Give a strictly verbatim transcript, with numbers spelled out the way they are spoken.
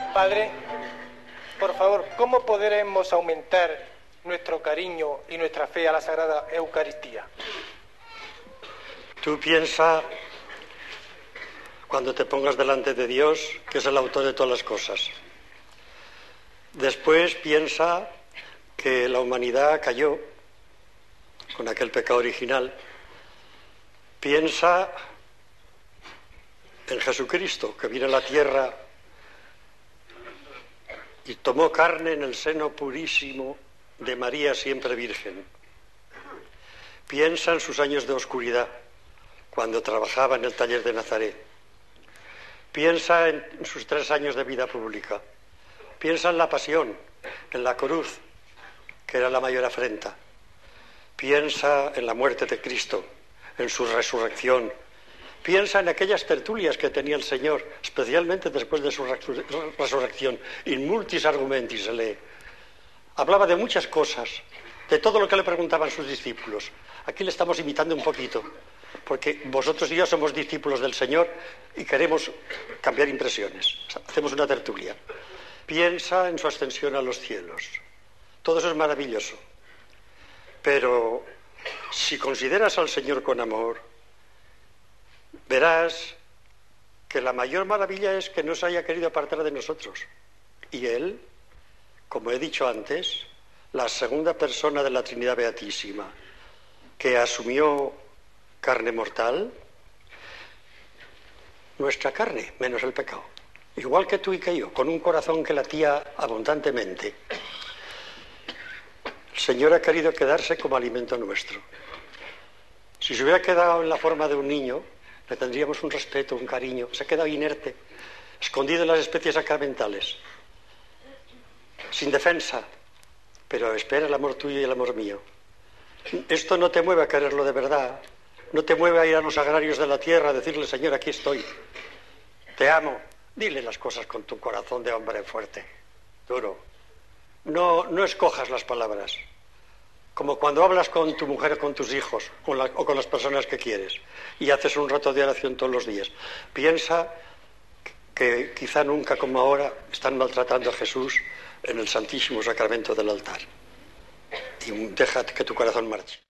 Padre, por favor, ¿cómo podremos aumentar nuestro cariño y nuestra fe a la Sagrada Eucaristía? Tú piensa, cuando te pongas delante de Dios, que es el autor de todas las cosas. Después piensa que la humanidad cayó con aquel pecado original. Piensa en Jesucristo, que vino a la tierra y tomó carne en el seno purísimo de María siempre virgen. Piensa en sus años de oscuridad, cuando trabajaba en el taller de Nazaret. Piensa en sus tres años de vida pública. Piensa en la pasión, en la cruz, que era la mayor afrenta. Piensa en la muerte de Cristo, en su resurrección. Piensa en aquellas tertulias que tenía el Señor, especialmente después de su resurrección. In multis argumentis se lee. Hablaba de muchas cosas, de todo lo que le preguntaban sus discípulos. Aquí le estamos imitando un poquito, porque vosotros y yo somos discípulos del Señor y queremos cambiar impresiones. Hacemos una tertulia. Piensa en su ascensión a los cielos. Todo eso es maravilloso. Pero si consideras al Señor con amor, verás que la mayor maravilla es que no se haya querido apartar de nosotros. Y Él, como he dicho antes, la segunda persona de la Trinidad Beatísima, que asumió carne mortal, nuestra carne, menos el pecado. Igual que tú y que yo, con un corazón que latía abundantemente. El Señor ha querido quedarse como alimento nuestro. Si se hubiera quedado en la forma de un niño, le tendríamos un respeto, un cariño. Se ha quedado inerte, escondido en las especies sacramentales, sin defensa, pero espera el amor tuyo y el amor mío. Esto no te mueve a quererlo de verdad, no te mueve a ir a los agrarios de la tierra a decirle, Señor, aquí estoy, te amo. Dile las cosas con tu corazón de hombre fuerte, duro. No, no escojas las palabras, como cuando hablas con tu mujer o con tus hijos con la, o con las personas que quieres y haces un rato de oración todos los días. Piensa que quizá nunca como ahora están maltratando a Jesús en el Santísimo Sacramento del altar. Y déjate que tu corazón marche.